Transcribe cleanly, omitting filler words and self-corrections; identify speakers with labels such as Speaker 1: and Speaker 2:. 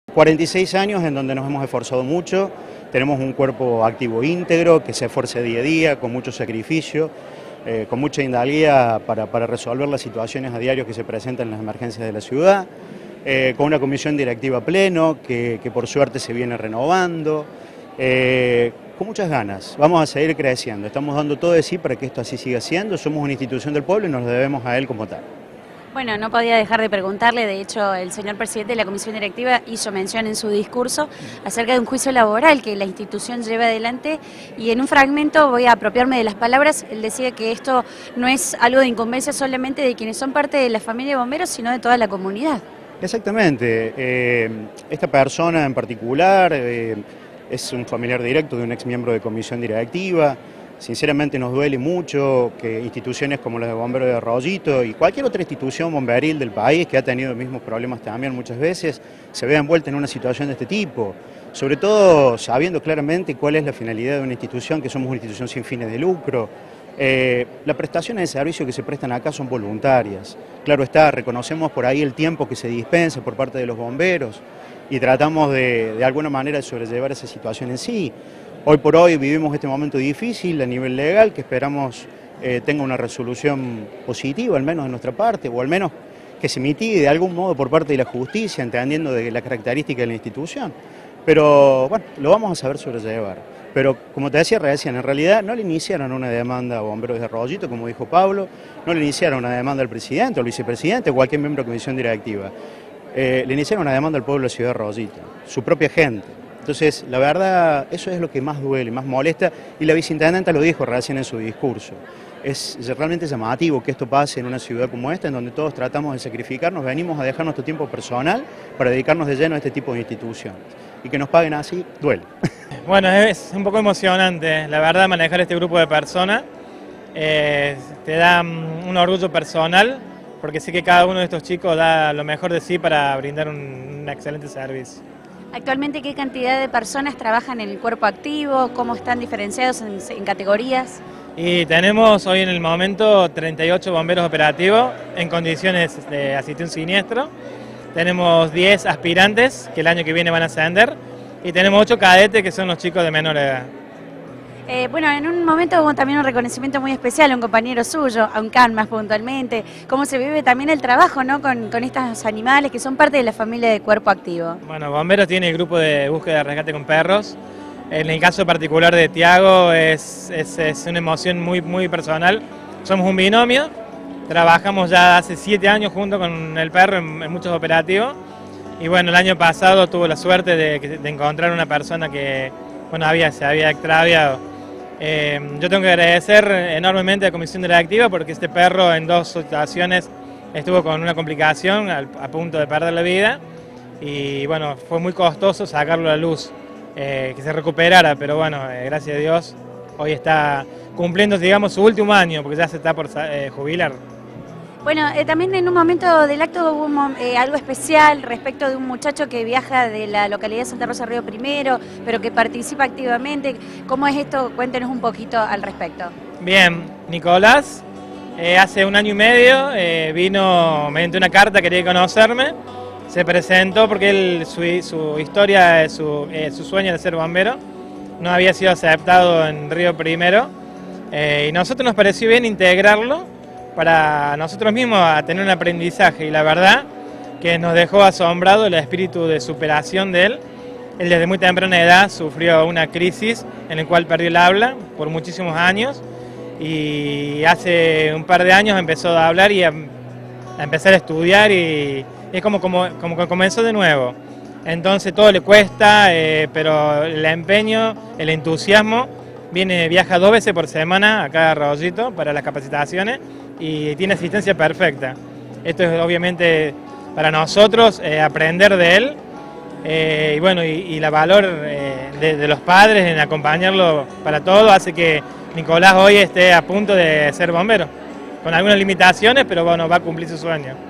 Speaker 1: 46 años en donde nos hemos esforzado mucho, tenemos un cuerpo activo íntegro que se esfuerza día a día, con mucho sacrificio, con mucha hidalguía para resolver las situaciones a diario que se presentan en las emergencias de la ciudad, con una comisión directiva a pleno que por suerte se viene renovando, con muchas ganas. Vamos a seguir creciendo, estamos dando todo de sí para que esto así siga siendo, somos una institución del pueblo y nos lo debemos a él como tal.
Speaker 2: Bueno, no podía dejar de preguntarle, de hecho el señor presidente de la comisión directiva hizo mención en su discurso acerca de un juicio laboral que la institución lleva adelante y en un fragmento voy a apropiarme de las palabras, él decía que esto no es algo de incumbencia solamente de quienes son parte de la familia de bomberos, sino de toda la comunidad.
Speaker 1: Exactamente, esta persona en particular es un familiar directo de un ex miembro de comisión directiva. Sinceramente nos duele mucho que instituciones como las de Bomberos de Arroyito y cualquier otra institución bomberil del país que ha tenido los mismos problemas también muchas veces se vea envuelta en una situación de este tipo, sobre todo sabiendo claramente cuál es la finalidad de una institución, que somos una institución sin fines de lucro. Las prestaciones de servicio que se prestan acá son voluntarias, claro está, reconocemos por ahí el tiempo que se dispensa por parte de los bomberos y tratamos de alguna manera de sobrellevar esa situación en sí. Hoy por hoy vivimos este momento difícil a nivel legal que esperamos tenga una resolución positiva, al menos de nuestra parte, o al menos que se mitigue de algún modo por parte de la justicia, entendiendo de la característica de la institución. Pero bueno, lo vamos a saber sobrellevar. Pero como te decía recién, en realidad no le iniciaron una demanda a Bomberos de Arroyito, como dijo Pablo, no le iniciaron una demanda al presidente o al vicepresidente o cualquier miembro de comisión directiva. Le iniciaron una demanda al pueblo de la ciudad de Arroyito, su propia gente. Entonces, la verdad, eso es lo que más duele, más molesta, y la viceintendenta lo dijo recién en su discurso. Es realmente llamativo que esto pase en una ciudad como esta, en donde todos tratamos de sacrificarnos, venimos a dejar nuestro tiempo personal para dedicarnos de lleno a este tipo de instituciones. Y que nos paguen así, duele.
Speaker 3: Bueno, es un poco emocionante, la verdad, manejar este grupo de personas. Te da un orgullo personal, porque sé que cada uno de estos chicos da lo mejor de sí para brindar un excelente servicio.
Speaker 2: Actualmente, ¿qué cantidad de personas trabajan en el cuerpo activo? ¿Cómo están diferenciados en categorías?
Speaker 3: Y tenemos hoy en el momento 38 bomberos operativos en condiciones de asistido siniestro. Tenemos 10 aspirantes que el año que viene van a ascender y tenemos 8 cadetes que son los chicos de menor edad.
Speaker 2: Bueno, en un momento hubo también un reconocimiento muy especial a un compañero suyo, a un can más puntualmente. ¿Cómo se vive también el trabajo, ¿no? con estos animales que son parte de la familia de Cuerpo Activo?
Speaker 3: Bueno, Bomberos tiene el grupo de búsqueda de rescate con perros. En el caso particular de Tiago es una emoción muy personal. Somos un binomio, trabajamos ya hace 7 años junto con el perro en muchos operativos. Y bueno, el año pasado tuve la suerte de encontrar una persona que bueno, se había extraviado. Yo tengo que agradecer enormemente a la comisión directiva porque este perro en 2 situaciones estuvo con una complicación a punto de perder la vida y bueno, fue muy costoso sacarlo a la luz, que se recuperara, pero bueno, gracias a Dios hoy está cumpliendo, digamos, su último año porque ya se está por jubilar.
Speaker 2: Bueno, también en un momento del acto hubo algo especial respecto de un muchacho que viaja de la localidad de Santa Rosa Río Primero, pero que participa activamente. ¿Cómo es esto? Cuéntenos un poquito al respecto.
Speaker 3: Bien, Nicolás, hace 1 año y medio vino mediante una carta, quería conocerme, se presentó porque su historia, su sueño de ser bombero, no había sido aceptado en Río Primero y nosotros nos pareció bien integrarlo para nosotros mismos a tener un aprendizaje y la verdad que nos dejó asombrado el espíritu de superación de él. Él desde muy temprana edad sufrió una crisis en la cual perdió el habla por muchísimos años y hace un par de años empezó a hablar y a empezar a estudiar y es como que comenzó de nuevo. Entonces todo le cuesta, pero el empeño, el entusiasmo, viaja 2 veces por semana acá a Arroyito para las capacitaciones y tiene asistencia perfecta. Esto es obviamente para nosotros aprender de él y bueno, y la valor de los padres en acompañarlo para todo hace que Nicolás hoy esté a punto de ser bombero, con algunas limitaciones, pero bueno, va a cumplir su sueño.